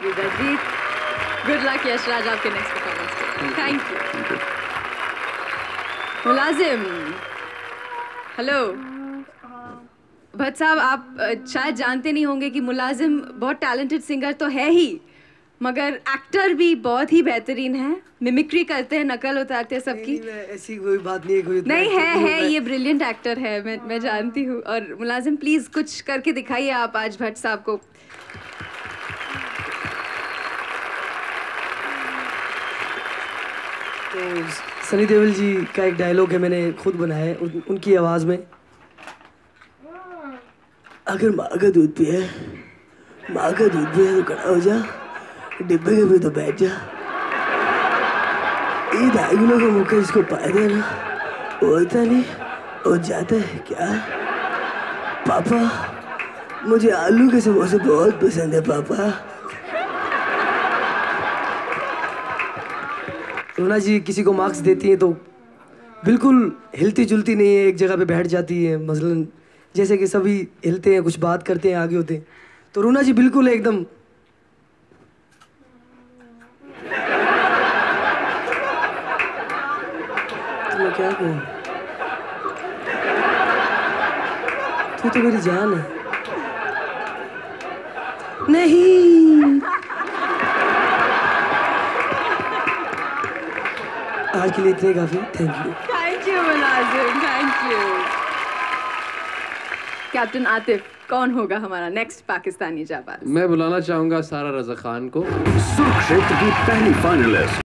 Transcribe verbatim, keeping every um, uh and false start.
You Daljit. Good luck Yashraj आपके next performance के। Thank you. Mulazim, hello. Bhatt साहब, आप शायद जानते नहीं होंगे कि मुलाजिम बहुत टैलेंटेड सिंगर तो है ही, मगर एक्टर भी बहुत ही बेहतरीन है। मिमिक्री करते हैं, नकल उतारते हैं सबकी। नहीं, नहीं, ऐसी कोई बात नहीं है। कोई नहीं है है ये ब्रिलियंट एक्टर है, मैं मैं जानती हूँ। और मुलाजिम प्लीज कुछ करके दिखाइए आप आज भट्ट साहब को। तो सनी देओल जी का एक डायलॉग है, मैंने खुद बनाया है उन, उनकी आवाज में। अगर माँ का दूध पिए माँ का दूध पिए तो खड़ा हो जा, डिब्बे के भी तो बैठ जा। ये ढाई किलो का मुक्का इसको पाए देना, बोलता नहीं और जाता है क्या। पापा मुझे आलू के समोसे बहुत पसंद है पापा। रूना जी किसी को मार्क्स देती हैं तो बिल्कुल हिलती जुलती नहीं है, एक जगह पे बैठ जाती है। मसलन जैसे कि सभी हिलते हैं, कुछ बात करते हैं, आगे होते हैं, तो रूना जी बिल्कुल एकदम तो मैं क्या कहूँ, तू तो मेरी जान है। नहीं, आज के लिए इतने काफी। Thank you. Thank you Mulazim, thank you. Captain Atif, कौन होगा हमारा नेक्स्ट पाकिस्तानी जाबाज? मैं बुलाना चाहूंगा सारा रजा खान को। सुरक्षित की पहली फाइनलिस्ट।